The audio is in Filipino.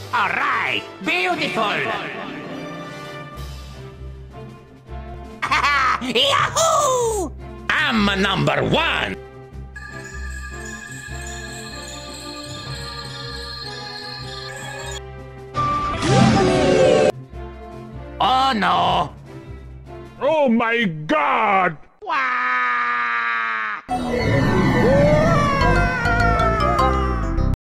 Alright, beautiful! Yahoo! I'm number one! Oh no! Oh my God! Wah!